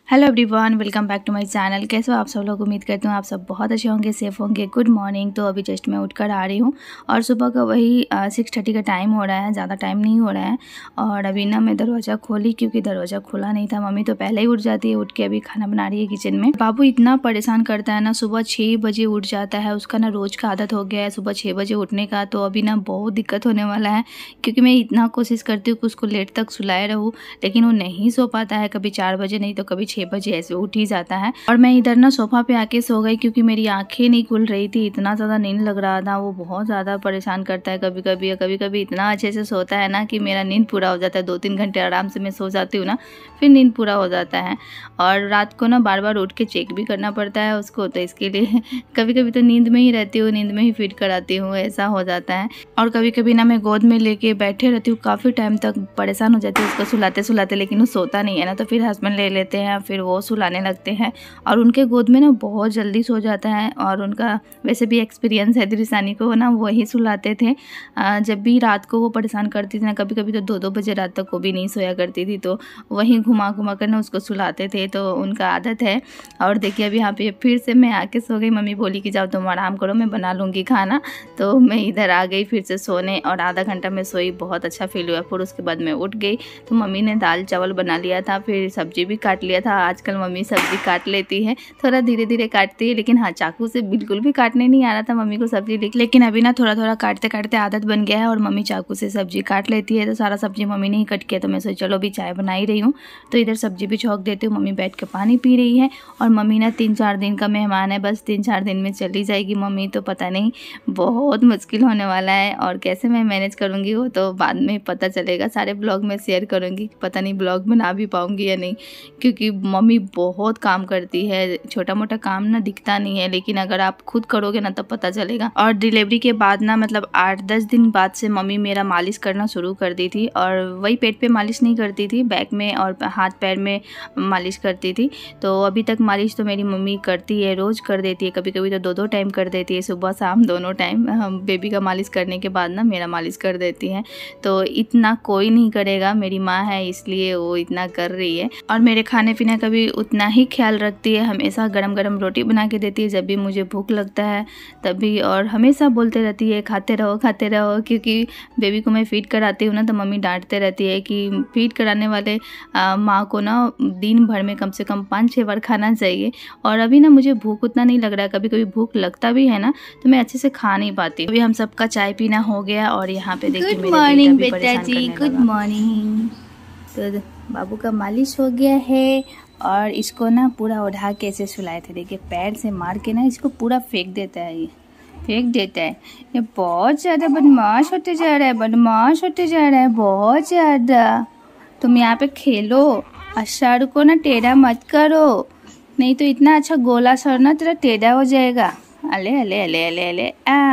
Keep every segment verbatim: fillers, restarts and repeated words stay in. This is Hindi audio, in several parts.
Hello everyone, welcome back to my channel. कैसे हो आप सब लोग? उम्मीद करती हूँ आप सब बहुत अच्छे होंगे, सेफ होंगे। Good morning. तो अभी जस्ट मैं उठकर आ रही हूँ और सुबह का वही सिक्स थर्टी का टाइम हो रहा है, ज़्यादा टाइम नहीं हो रहा है। और अभी ना मैं दरवाज़ा खोली क्योंकि दरवाज़ा खुला नहीं था। मम्मी तो पहले ही उठ जाती है, उठ के अभी खाना बना रही है किचन में। बाबू इतना परेशान करता है ना, सुबह छः बजे उठ जाता है। उसका ना रोज़ का आदत हो गया है सुबह छः बजे उठने का। तो अभी ना बहुत दिक्कत होने वाला है क्योंकि मैं इतना कोशिश करती हूँ कि उसको लेट तक सुलाए रहूँ, लेकिन वो नहीं सो पाता है। कभी चार बजे नहीं तो कभी छः बजे ऐसे उठ ही जाता है। और मैं इधर ना सोफा पे आके सो गई क्योंकि मेरी आंखें नहीं खुल रही थी, इतना ज़्यादा नींद लग रहा था। वो बहुत ज़्यादा परेशान करता है कभी कभी, कभी कभी इतना अच्छे से सोता है ना कि मेरा नींद पूरा हो जाता है। दो तीन घंटे आराम से मैं सो जाती हूँ ना, फिर नींद पूरा हो जाता है। और रात को ना बार बार उठ के चेक भी करना पड़ता है उसको, तो इसके लिए कभी कभी तो नींद में ही रहती हूँ, नींद में ही फीड कराती हूँ, ऐसा हो जाता है। और कभी कभी ना मैं गोद में लेके बैठे रहती हूँ काफ़ी टाइम तक, परेशान हो जाती हूँ उसको सुलाते सुलाते, लेकिन वो सोता नहीं है ना, तो फिर हस्बैंड ले लेते हैं, फिर वो सुलाने लगते हैं। और उनके गोद में ना बहुत जल्दी सो जाता है। और उनका वैसे भी एक्सपीरियंस है, दृशानी को ना वही सुलाते थे। जब भी रात को वो परेशान करती थी ना, कभी कभी तो दो दो बजे रात तक वो भी नहीं सोया करती थी, तो वहीं घुमा घुमा कर ना उसको सुलाते थे। तो उनका आदत है। और देखिए अभी यहाँ पे फिर से मैं आके सो गई। मम्मी बोली कि जाओ तुम आराम करो, मैं बना लूँगी खाना। तो मैं इधर आ गई फिर से सोने, और आधा घंटा मैं सोई, बहुत अच्छा फील हुआ। फिर उसके बाद मैं उठ गई तो मम्मी ने दाल चावल बना लिया था, फिर सब्जी भी काट लिया था। आजकल मम्मी सब्जी काट लेती है, थोड़ा धीरे धीरे काटती है, लेकिन हाँ चाकू से बिल्कुल भी काटने नहीं आ रहा था मम्मी को सब्जी, लेकिन अभी ना थोड़ा थोड़ा काटते काटते आदत बन गया है और मम्मी चाकू से सब्जी काट लेती है। तो सारा सब्जी मम्मी ने ही कट किया, तो मैं सोची चलो अभी चाय बना ही रही हूँ तो इधर सब्जी भी छौंक देती हूँ। मम्मी बैठ के पानी पी रही है। और मम्मी ना तीन चार दिन का मेहमान है, बस तीन चार दिन में चली जाएगी मम्मी। तो पता नहीं, बहुत मुश्किल होने वाला है, और कैसे मैं मैनेज करूँगी वो तो बाद में पता चलेगा। सारे ब्लॉग में शेयर करूँगी, पता नहीं ब्लॉग बना भी पाऊँगी या नहीं, क्योंकि मम्मी बहुत काम करती है। छोटा मोटा काम ना दिखता नहीं है, लेकिन अगर आप खुद करोगे ना तब पता चलेगा। और डिलीवरी के बाद ना मतलब आठ दस दिन बाद से मम्मी मेरा मालिश करना शुरू कर दी थी। और वही पेट पे मालिश नहीं करती थी, बैक में और हाथ पैर में मालिश करती थी। तो अभी तक मालिश तो मेरी मम्मी करती है, रोज़ कर देती है, कभी कभी तो दो दो टाइम कर देती है, सुबह शाम दोनों टाइम। बेबी का मालिश करने के बाद ना मेरा मालिश कर देती है। तो इतना कोई नहीं करेगा, मेरी माँ है इसलिए वो इतना कर रही है। और मेरे खाने पीने का भी उतना ही ख्याल रखती है, हमेशा गरम गरम रोटी बना के देती है जब भी मुझे भूख लगता है तभी। और हमेशा बोलते रहती है खाते रहो खाते रहो, क्योंकि बेबी को मैं फीड कराती हूँ ना तो मम्मी डांटते रहती है कि फीड कराने वाले माँ को ना दिन भर में कम से कम पाँच छः बार खाना चाहिए। और अभी ना मुझे भूख उतना नहीं लग रहा है, कभी कभी भूख लगता भी है ना तो मैं अच्छे से खा नहीं पाती। अभी हम सबका चाय पीना हो गया और यहाँ पे देखिए गुड मॉर्निंग बेटा जी, गुड मॉर्निंग। तो बाबू का मालिश हो गया है और इसको ना पूरा उठा के ऐसे सुलाए थे। देखिए पैर से मार के ना इसको पूरा फेंक देता है, ये फेंक देता है। ये बहुत ज़्यादा बदमाश होते जा रहा है, बदमाश होते जा रहा है बहुत ज़्यादा। तुम यहाँ पे खेलो और सर को ना टेढ़ा मत करो, नहीं तो इतना अच्छा गोला सर ना तेरा टेढ़ा हो जाएगा। अले अले अले अले अले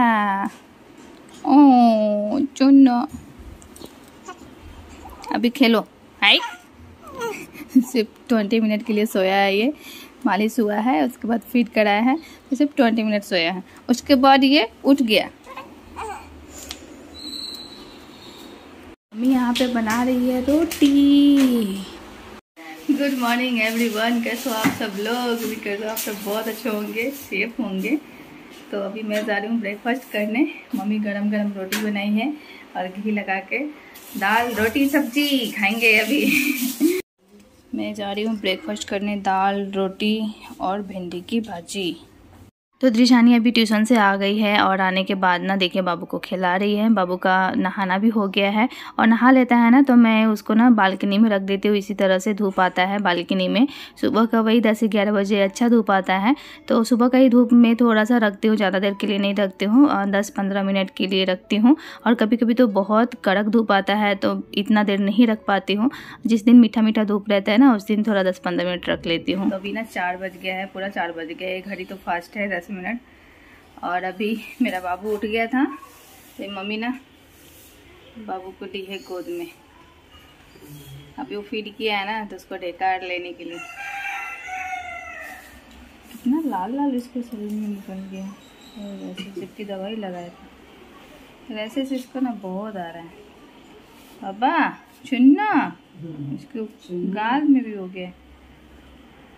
आ ओ चुन्ना, अभी खेलो। हाय सिर्फ ट्वेंटी मिनट के लिए सोया है ये, मालिश हुआ है उसके बाद फीड कराया है, तो सिर्फ ट्वेंटी मिनट सोया है, उसके बाद ये उठ गया। मम्मी यहाँ पे बना रही है रोटी। गुड मॉर्निंग एवरीवन, कैसे हो आप सब लोग? उम्मीद करते हो आप सब बहुत अच्छे होंगे, सेफ होंगे। तो अभी मैं जा रही हूँ ब्रेकफास्ट करने। मम्मी गरम गरम रोटी बनाई है और घी लगा के दाल रोटी सब्जी खाएंगे अभी। मैं जा रही हूँ ब्रेकफास्ट करने, दाल रोटी और भिंडी की भाजी। तो दृशानी अभी ट्यूशन से आ गई है और आने के बाद ना देखिए बाबू को खिला रही है। बाबू का नहाना भी हो गया है और नहा लेता है ना तो मैं उसको ना बालकनी में रख देती हूँ। इसी तरह से धूप आता है बालकनी में, सुबह का वही दस ग्यारह बजे अच्छा धूप आता है। तो सुबह का ही धूप में थोड़ा सा रखती हूँ, ज़्यादा देर के लिए नहीं रखती हूँ, दस पंद्रह मिनट के लिए रखती हूँ। और कभी कभी तो बहुत कड़क धूप आता है तो इतना देर नहीं रख पाती हूँ। जिस दिन मीठा मीठा धूप रहता है ना उस दिन थोड़ा दस पंद्रह मिनट रख लेती हूँ। तो अभी ना चार बज गया है, पूरा चार बज गया है, घड़ी तो फास्ट है दस मिनट। और अभी मेरा बाबू उठ गया था तो मम्मी ना बाबू को ली है गोद में। अभी वो फीड किया है ना तो उसको डेकार लेने के लिए। कितना लाल लाल इसके शरीर में निकल गया, वैसे जिसकी दवाई लगाया था वैसे से इसको ना बहुत आ रहा है। बाबा चुन्ना, इसके गाल में भी हो गया।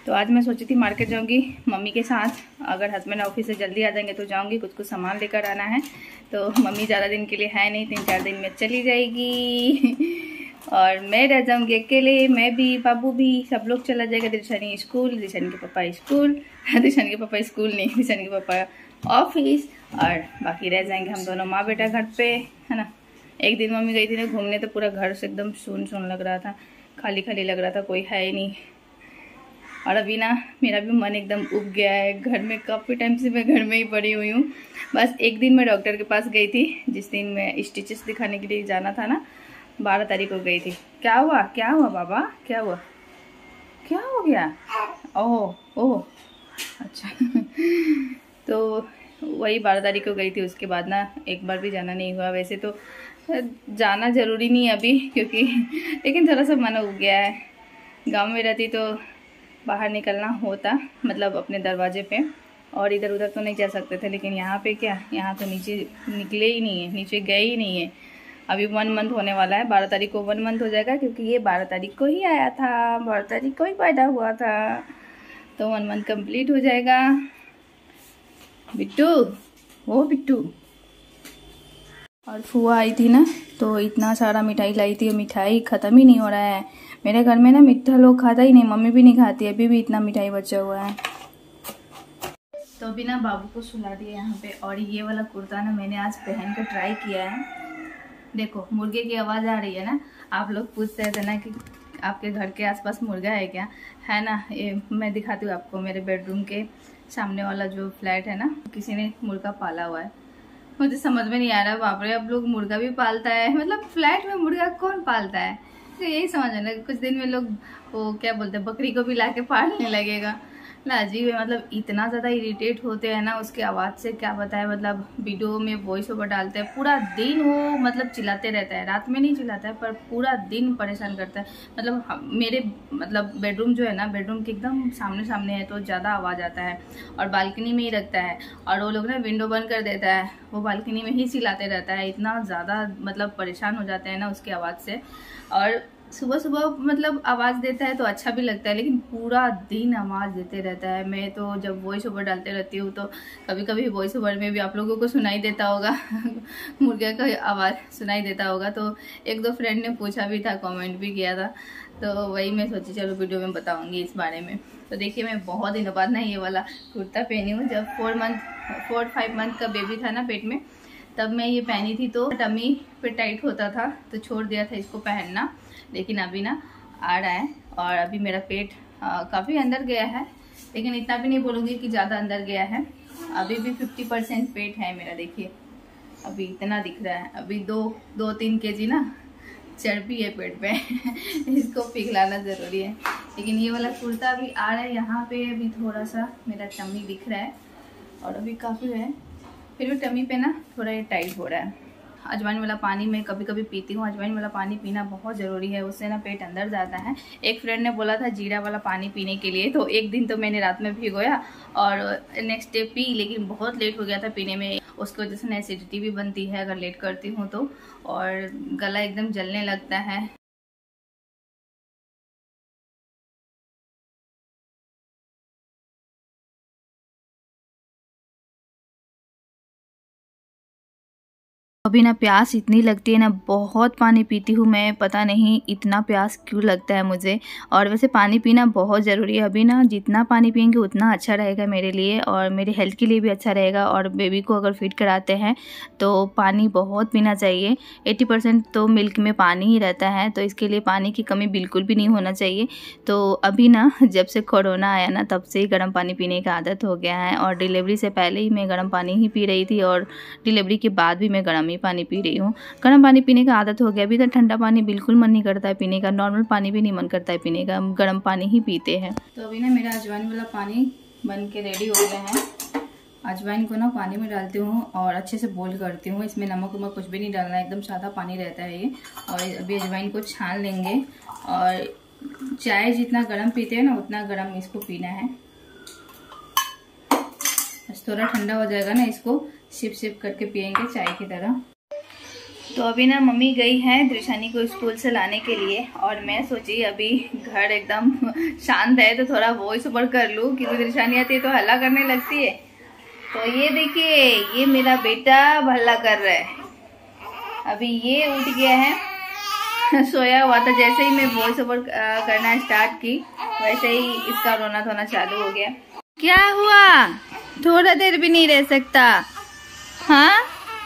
तो आज मैं सोची थी मार्केट जाऊंगी मम्मी के साथ। अगर हस्बैंड ऑफिस से जल्दी आ जाएंगे तो जाऊंगी, कुछ कुछ सामान लेकर आना है। तो मम्मी ज़्यादा दिन के लिए है नहीं, तीन चार दिन में चली जाएगी और मैं रह जाऊंगी अकेले। मैं भी, बाबू भी, सब लोग चला जाएगा। दिशानी स्कूल, दिशानी के पापा स्कूल, दिशानी के पापा स्कूल नहीं, दिशानी के पापा ऑफिस, और बाकी रह जाएंगे हम दोनों माँ बेटा घर पे, है ना। एक दिन मम्मी गई थी ना घूमने, तो पूरा घर से एकदम सुन सुन लग रहा था, खाली खाली लग रहा था, कोई है ही नहीं। और अभी ना मेरा भी मन एकदम उब गया है। घर में काफ़ी टाइम से मैं घर में ही पड़ी हुई हूँ। बस एक दिन मैं डॉक्टर के पास गई थी, जिस दिन मैं स्टिचेस दिखाने के लिए जाना था ना, बारह तारीख को गई थी। क्या हुआ क्या हुआ बाबा, क्या हुआ, क्या हो गया? ओह ओह अच्छा तो वही बारह तारीख को गई थी। उसके बाद ना एक बार भी जाना नहीं हुआ। वैसे तो जाना ज़रूरी नहीं है अभी, क्योंकि लेकिन थोड़ा सा मन उब गया है। गांव में रहती तो बाहर निकलना होता, मतलब अपने दरवाजे पे, और इधर उधर तो नहीं जा सकते थे। लेकिन यहाँ पे क्या, यहाँ तो नीचे निकले ही नहीं है, नीचे गए ही नहीं है। अभी वन मंथ होने वाला है, बारह तारीख को वन मंथ हो जाएगा, क्योंकि ये बारह तारीख को ही आया था, बारह तारीख को ही पैदा हुआ था, तो वन मंथ कंप्लीट हो जाएगा। बिट्टू, ओ बिट्टू। और फुआ आई थी ना, तो इतना सारा मिठाई लाई थी, मिठाई ख़त्म ही नहीं हो रहा है। मेरे घर में ना मीठा लोग खाता ही नहीं, मम्मी भी नहीं खाती, अभी भी इतना मिठाई बचा हुआ है। तो अभी ना बाबू को सुला दिया यहाँ पे। और ये वाला कुर्ता ना मैंने आज पहन कर ट्राई किया है। देखो मुर्गे की आवाज़ आ रही है ना। आप लोग पूछते थे ना कि आपके घर के आसपास मुर्गा है क्या, है ना। ये मैं दिखाती हूँ आपको। मेरे बेडरूम के सामने वाला जो फ्लैट है ना, किसी ने मुर्गा पाला हुआ है। मुझे समझ में नहीं आ रहा, बाप रे, अब लोग मुर्गा भी पालता है, मतलब फ्लैट में मुर्गा कौन पालता है। तो यही समझ में लगा, कुछ दिन में लोग वो क्या बोलते हैं, बकरी को भी ला के पालने लगेगा ना। अजीब है, मतलब इतना ज़्यादा इरिटेट होते हैं ना उसके आवाज़ से, क्या बताए। मतलब वीडियो में वॉइस ओवर डालते हैं, पूरा दिन वो मतलब चिल्लाते रहता है। रात में नहीं चिल्लाता है, पर पूरा दिन परेशान करता है। मतलब मेरे मतलब बेडरूम जो है ना, बेडरूम के एकदम सामने सामने है, तो ज़्यादा आवाज़ आता है। और बालकनी में ही रखता है, और वो लोग ना विंडो बंद कर देता है, वो बालकनी में ही चिल्लाते रहता है। इतना ज़्यादा मतलब परेशान हो जाते हैं ना उसकी आवाज़ से। और सुबह सुबह मतलब आवाज़ देता है तो अच्छा भी लगता है, लेकिन पूरा दिन आवाज़ देते रहता है। मैं तो जब वॉइस ओवर डालते रहती हूँ, तो कभी कभी वॉइस ओवर में भी आप लोगों को सुनाई देता होगा मुर्गे का आवाज़ सुनाई देता होगा। तो एक दो फ्रेंड ने पूछा भी था, कमेंट भी किया था, तो वही मैं सोची चलो वीडियो में बताऊँगी इस बारे में। तो देखिए, मैं बहुत दिनों बाद ना ये वाला कुर्ता पहनी हूँ। जब four month four five month का बेबी था ना पेट में, तब मैं ये पहनी थी, तो टमी पे टाइट होता था, तो छोड़ दिया था इसको पहनना। लेकिन अभी ना आ रहा है, और अभी मेरा पेट काफ़ी अंदर गया है, लेकिन इतना भी नहीं बोलूँगी कि ज़्यादा अंदर गया है। अभी भी फिफ्टी परसेंट पेट है मेरा। देखिए अभी इतना दिख रहा है। अभी दो दो तीन के जी ना चर्बी है पेट पे इसको पिघलाना ज़रूरी है। लेकिन ये वाला कुर्ता अभी आ रहा है, यहाँ पे अभी थोड़ा सा मेरा टमी दिख रहा है, और अभी काफ़ी है, फिर भी टमी पे ना थोड़ा ये टाइट हो रहा है। अजवाइन वाला पानी मैं कभी कभी पीती हूँ। अजवाइन वाला पानी पीना बहुत ज़रूरी है, उससे ना पेट अंदर जाता है। एक फ्रेंड ने बोला था जीरा वाला पानी पीने के लिए, तो एक दिन तो मैंने रात में भिगोया और नेक्स्ट डे पी, लेकिन बहुत लेट हो गया था पीने में। उसकी वजह से ना एसिडिटी भी बनती है अगर लेट करती हूँ तो, और गला एकदम जलने लगता है। अभी ना प्यास इतनी लगती है ना, बहुत पानी पीती हूँ मैं, पता नहीं इतना प्यास क्यों लगता है मुझे। और वैसे पानी पीना बहुत ज़रूरी है। अभी ना जितना पानी पियेंगे उतना अच्छा रहेगा मेरे लिए, और मेरे हेल्थ के लिए भी अच्छा रहेगा। और बेबी को अगर फीड कराते हैं तो पानी बहुत पीना चाहिए। अस्सी परसेंट तो मिल्क में पानी ही रहता है, तो इसके लिए पानी की कमी बिल्कुल भी नहीं होना चाहिए। तो अभी ना जब से कोरोना आया ना, तब से ही गर्म पानी पीने का आदत हो गया है। और डिलीवरी से पहले ही मैं गर्म पानी ही पी रही थी, और डिलीवरी के बाद भी मैं गर्म पानी पी रही हूँ। गर्म पानी पीने का आदत हो गया। अभी तो ठंडा पानी बिल्कुल मन नहीं करता है पीने का, नॉर्मल पानी भी नहीं मन करता है पीने का, हम गर्म पानी ही पीते हैं। तो अभी ना मेरा अजवाइन वाला पानी बन के रेडी हो गया है। अजवाइन को ना पानी में डालती हूँ और अच्छे से बॉईल करती हूँ। इसमें नमक वमक कुछ भी नहीं डालना है, एकदम सादा पानी रहता है ये। और अभी अजवाइन को छान लेंगे, और चाय जितना गर्म पीते हैं ना उतना गर्म इसको पीना है। बस थोड़ा ठंडा हो जाएगा ना, इसको सिप सिप करके पियेंगे चाय की तरह। तो अभी ना मम्मी गई है दृशानी को स्कूल से लाने के लिए और मैं सोची अभी घर एकदम शांत है तो थोड़ा वॉइस ओवर कर लूँ, क्योंकि दृशानी आती है तो हल्ला करने लगती है। तो ये देखिए, ये मेरा बेटा हल्ला कर रहा है। अभी ये उठ गया है, सोया हुआ था। जैसे ही मैं वॉइस ओवर करना स्टार्ट की वैसे ही इसका रोना धोना चालू हो गया। क्या हुआ? थोड़ा देर भी नहीं रह सकता? हाँ,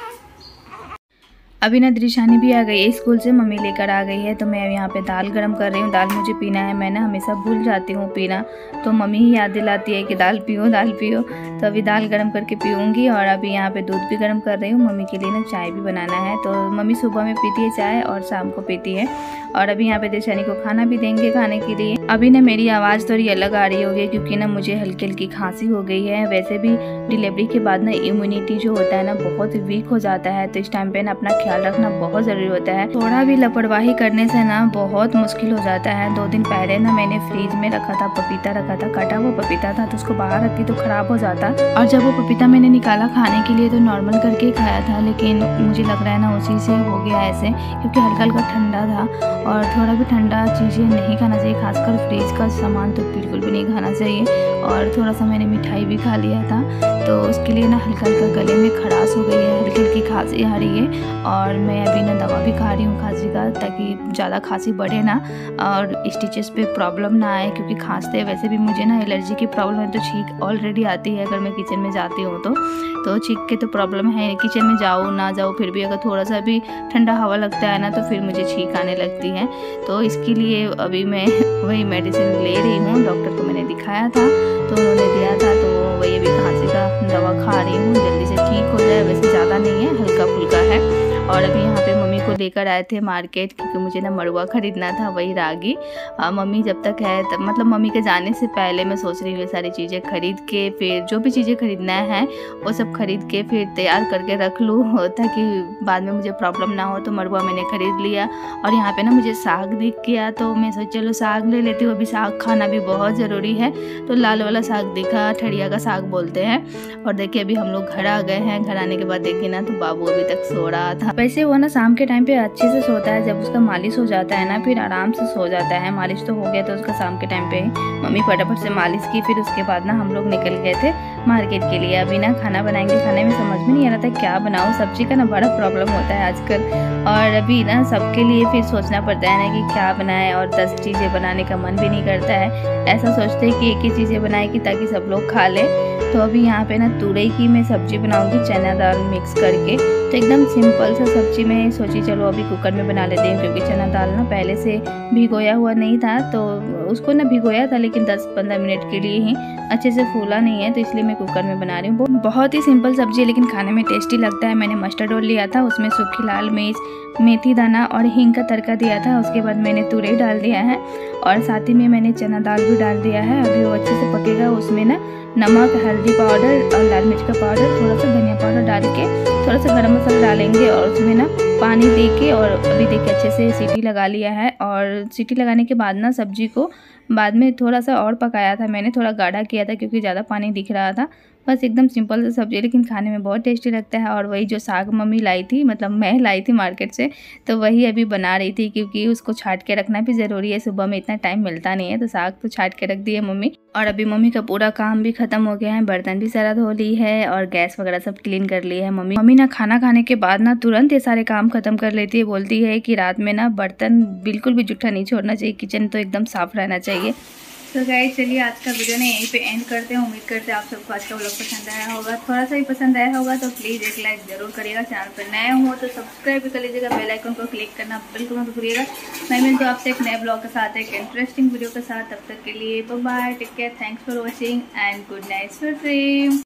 अभी ना दृशानी भी आ गई है स्कूल से, मम्मी लेकर आ गई है। तो मैं यहाँ पे दाल गरम कर रही हूँ। दाल मुझे पीना है, मैं ना हमेशा भूल जाती हूँ पीना, तो मम्मी ही याद दिलाती है कि दाल पियो दाल पियो। तो अभी दाल गरम करके पीऊँगी। और अभी यहाँ पे दूध भी गरम कर रही हूँ। मम्मी के लिए ना चाय भी बनाना है। तो मम्मी सुबह में पीती है चाय और शाम को पीती है। और अभी यहाँ पे दृशानी को खाना भी देंगे खाने के लिए। अभी ना मेरी आवाज़ थोड़ी अलग आ रही होगी क्योंकि ना मुझे हल्की हल्की खांसी हो गई है। वैसे भी डिलीवरी के बाद ना इम्यूनिटी जो होता है ना बहुत वीक हो जाता है, तो इस टाइम पे ना अपना ख्याल रखना बहुत ज़रूरी होता है। थोड़ा भी लापरवाही करने से ना बहुत मुश्किल हो जाता है। दो दिन पहले ना मैंने फ्रिज में रखा था पपीता रखा था, कटा हुआ पपीता था, तो उसको बाहर रखती तो ख़राब हो जाता। और जब वो पपीता मैंने निकाला खाने के लिए तो नॉर्मल करके खाया था, लेकिन मुझे लग रहा है ना उसी से हो गया ऐसे, क्योंकि हल्का हल्का ठंडा था। और थोड़ा भी ठंडा चीज़ें नहीं खाना चाहिए, खासकर फ्रिज का सामान तो बिल्कुल भी नहीं खाना चाहिए। और थोड़ा सा मैंने मिठाई भी खा लिया था, तो उसके लिए ना हल्का हल्का गले में खराश हो गई है, हल्की हल्की खांसी आ रही है। और मैं अभी ना दवा भी खा रही हूँ खांसी का, ताकि ज़्यादा खांसी बढ़े ना और स्टिचेस पे प्रॉब्लम ना आए, क्योंकि खांसते वैसे भी मुझे ना एलर्जी की प्रॉब्लम है, तो छींक ऑलरेडी आती है अगर मैं किचन में जाती हूँ तो तो छींक के तो प्रॉब्लम है। किचन में जाऊँ ना जाऊँ फिर भी अगर थोड़ा सा भी ठंडा हवा लगता है ना तो फिर मुझे छींक आने लगती है। तो इसके लिए अभी मैं वही मेडिसिन ले रही हूँ। डॉक्टर को मैंने दिखाया था तो उन्होंने दिया था, तो वही अभी खांसी का दवा खा रही हूँ, जल्दी से ठीक हो जाए। वैसे ज़्यादा नहीं है, हल्का फुल्का है। और अभी यहाँ पे मम्मी को लेकर आए थे मार्केट, क्योंकि मुझे ना मड़ुआ खरीदना था, वही रागी। आ, मम्मी जब तक है तब, मतलब मम्मी के जाने से पहले मैं सोच रही हूँ सारी चीज़ें खरीद के, फिर जो भी चीज़ें खरीदना है वो सब खरीद के फिर तैयार करके रख लूँ, ताकि बाद में मुझे प्रॉब्लम ना हो। तो मड़ुआ मैंने खरीद लिया। और यहाँ पे ना मुझे साग दिख गया, तो मैं सोच चलो साग ले लेती हूँ। अभी साग खाना भी बहुत ज़रूरी है। तो लाल वाला साग दिखा, ठड़िया का साग बोलते हैं। और देखिए अभी हम लोग घर आ गए हैं। घर आने के बाद देखिए ना तो बाबू अभी तक सो रहा था। वैसे वो ना शाम के टाइम पे अच्छे से सोता है, जब उसका मालिश हो जाता है ना फिर आराम से सो जाता है। मालिश तो हो गया तो उसका शाम के टाइम पे मम्मी फटाफट से मालिश की। फिर उसके बाद ना हम लोग निकल गए थे मार्केट के लिए। अभी ना खाना बनाएंगे, खाने में समझ में नहीं आ रहा था क्या बनाऊँ, सब्जी का ना बड़ा प्रॉब्लम होता है आजकल। और अभी ना सबके लिए फिर सोचना पड़ता है ना कि क्या बनाए, और दस चीज़ें बनाने का मन भी नहीं करता है। ऐसा सोचते हैं कि एक ही चीज़ें बनाए कि ताकि सब लोग खा लें। तो अभी यहाँ पे ना तुरई की मैं सब्जी बनाऊंगी, चना दाल मिक्स करके। तो एकदम सिंपल सा सब्जी मैं सोची चलो अभी कुकर में बना लेते हैं, क्योंकि चना दाल ना पहले से भिगोया हुआ नहीं था, तो उसको ना भिगोया था लेकिन दस पंद्रह मिनट के लिए ही, अच्छे से फूला नहीं है, तो इसलिए मैं कुकर में बना रही हूँ। बहुत ही सिंपल सब्जी है लेकिन खाने में टेस्टी लगता है। मैंने मस्टर्ड ऑयल लिया था, उसमें सूखी लाल मिर्च, मेथी दाना और हींग का तड़का दिया था। उसके बाद मैंने तुरई डाल दिया है और साथ ही में मैंने चना दाल भी डाल दिया है। अभी वो अच्छे से पकेगा, उसमें ना नमक, हल्दी पाउडर और लाल मिर्च का पाउडर, थोड़ा सा धनिया पाउडर डाल के थोड़ा सा गरम मसाला डालेंगे और उसमें ना पानी दे के, और अभी देखिए अच्छे से सीटी लगा लिया है। और सीटी लगाने के बाद ना सब्जी को बाद में थोड़ा सा और पकाया था मैंने, थोड़ा गाढ़ा किया था क्योंकि ज़्यादा पानी दिख रहा था। बस एकदम सिंपल सा सब्जी, लेकिन खाने में बहुत टेस्टी लगता है। और वही जो साग मम्मी लाई थी, मतलब मैं लाई थी मार्केट से, तो वही अभी बना रही थी, क्योंकि उसको छाट के रखना भी ज़रूरी है। सुबह में इतना टाइम मिलता नहीं है, तो साग तो छाट के रख दिए मम्मी। और अभी मम्मी का पूरा काम भी खत्म हो गया है, बर्तन भी सारा धो ली है और गैस वगैरह सब क्लीन कर ली है मम्मी। मम्मी ना खाना खाने के बाद ना तुरंत ये सारे काम खत्म कर लेती है। बोलती है कि रात में ना बर्तन बिल्कुल भी जूठा नहीं छोड़ना चाहिए, किचन तो एकदम साफ रहना चाहिए। तो गाइस चलिए आज का वीडियो ने यहीं पे एंड करते हैं। उम्मीद करते हैं आप सबको आज का व्लॉग पसंद आया होगा। थोड़ा सा भी पसंद आया होगा तो प्लीज़ एक लाइक जरूर करिएगा। चैनल पर नए हो तो सब्सक्राइब भी कर लीजिएगा, बेल आइकन को क्लिक करना बिल्कुल मत भूलिएगा। मैं मिलती हूँ आपसे एक नए ब्लॉग के साथ, एक इंटरेस्टिंग वीडियो के साथ। तब तक के लिए bye bye, take care, thanks for watching and good night, sweet dream.